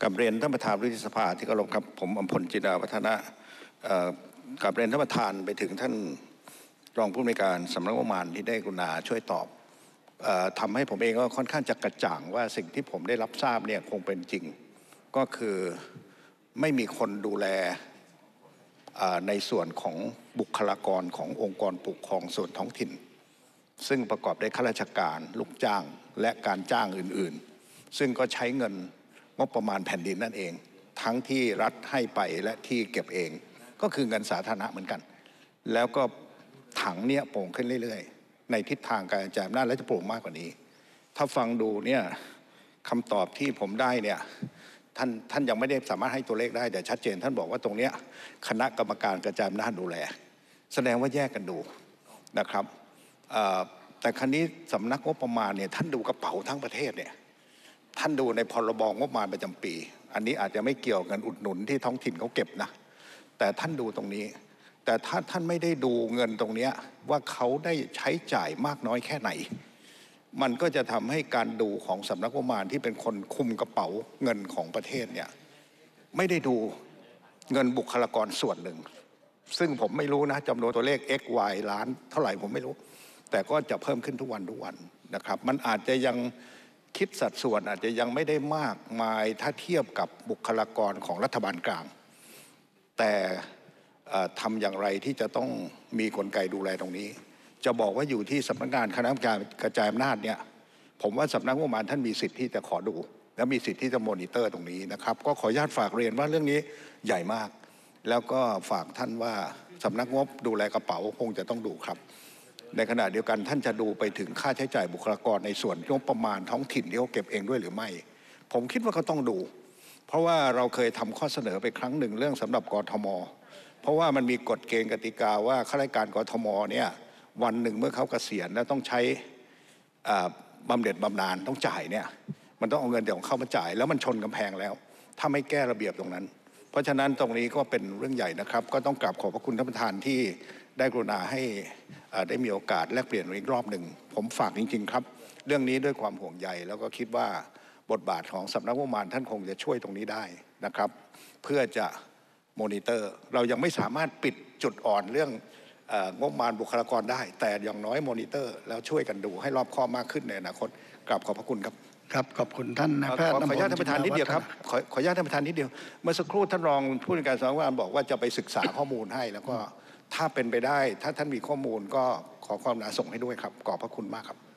กับเรียนท่านประธานวุฒิสภาที่เคารพครับผมอำพลจินดาวัฒนะกับเรียนท่านประธานไปถึงท่านรองผู้อำนวยการสำนักงบประมาณที่ได้กรุณาช่วยตอบทำให้ผมเองก็ค่อนข้างจะกระจ่างว่าสิ่งที่ผมได้รับทราบเนี่ยคงเป็นจริงก็คือไม่มีคนดูแลในส่วนของบุคลากรขององค์กรปกครองส่วนท้องถิ่นซึ่งประกอบด้วยข้าราชการลูกจ้างและการจ้างอื่นๆซึ่งก็ใช้เงินงบประมาณแผ่นดินนั่นเองทั้งที่รัฐให้ไปและที่เก็บเองก็คือเงินสาธารณะเหมือนกันแล้วก็ถังเนี่ยโป่งขึ้นเรื่อยๆในทิศทางการกระจายอำนาจและจะโป่งมากกว่านี้ถ้าฟังดูเนี่ยคำตอบที่ผมได้เนี่ยท่านยังไม่ได้สามารถให้ตัวเลขได้แต่ชัดเจนท่านบอกว่าตรงเนี้ยคณะกรรมการกระจายอำนาจดูแลแสดงว่าแยกกันดูนะครับแต่ครั้นี้สำนักงบประมาณเนี่ยท่านดูกระเป๋าทั้งประเทศเนี่ยท่านดูในพรบงบประมาณประจำปีอันนี้อาจจะไม่เกี่ยวกันอุดหนุนที่ท้องถิ่นเขาเก็บนะแต่ท่านดูตรงนี้แต่ถ้าท่านไม่ได้ดูเงินตรงนี้ว่าเขาได้ใช้จ่ายมากน้อยแค่ไหนมันก็จะทำให้การดูของสำนักงบประมาณที่เป็นคนคุมกระเป๋าเงินของประเทศเนี่ยไม่ได้ดูเงินบุคลากรส่วนหนึ่งซึ่งผมไม่รู้นะจำนวนตัวเลข x y ล้านเท่าไหร่ผมไม่รู้แต่ก็จะเพิ่มขึ้นทุกวันนะครับมันอาจจะยังคิดสัดส่วนอาจจะยังไม่ได้มากมายถ้าเทียบกับบุคลากรของรัฐบาลกลางแต่ทำอย่างไรที่จะต้องมีกลไกดูแลตรงนี้จะบอกว่าอยู่ที่สำนักงานคณะกรรมการกระจายอำนาจเนี่ยผมว่าสำนักงบประมาณท่านมีสิทธิ์ที่จะขอดูและมีสิทธิ์ที่จะมอนิเตอร์ตรงนี้นะครับก็ขออนุญาตฝากเรียนว่าเรื่องนี้ใหญ่มากแล้วก็ฝากท่านว่าสำนักงบดูแลกระเป๋าคงจะต้องดูครับในขณะเดียวกันท่านจะดูไปถึงค่าใช้จ่ายบุคลากรในส่วนงบประมาณท้องถิ่นที่เขาเก็บเองด้วยหรือไม่ผมคิดว่าเขาต้องดูเพราะว่าเราเคยทำข้อเสนอไปครั้งหนึ่งเรื่องสำหรับกทมเพราะว่ามันมีกฎเกณฑ์กติกาว่าข้าราชการกทมเนี่ยวันหนึ่งเมื่อเขาเกษียณแล้วต้องใช้บำเหน็จบำนาญต้องจ่ายเนี่ยมันต้องเอาเงินของเขามาจ่ายแล้วมันชนกำแพงแล้วถ้าไม่แก้ระเบียบตรงนั้นเพราะฉะนั้นตรงนี้ก็เป็นเรื่องใหญ่นะครับก็ต้องกราบขอบพระคุณท่านประธานที่ได้กรุณาให้ได้มีโอกาสแลกเปลี่ยนอีกรอบหนึ่งผมฝากจริงๆครับเรื่องนี้ด้วยความห่วงใยแล้วก็คิดว่าบทบาทของสำนักงบประมาณท่านคงจะช่วยตรงนี้ได้นะครับเพื่อจะมอนิเตอร์เรายังไม่สามารถปิดจุดอ่อนเรื่องงบประมาณบุคลากรได้แต่อย่างน้อยมอนิเตอร์แล้วช่วยกันดูให้รอบคอบมากขึ้นในอนาคตกราบขอบพระคุณครับครับขอบคุณท่านนายแพทย์ขออนุญาตท่านประธานนิดเดียวครับขออนุญาตท่านประธานนิดเดียวเมื่อสักครู่ท่านรองผู้ในการสำนักงานบอกว่าจะไปศึกษาข้อมูลให้แล้วก็ถ้าเป็นไปได้ถ้าท่านมีข้อมูลก็ขอความกรุณาส่งให้ด้วยครับขอบพระคุณมากครับ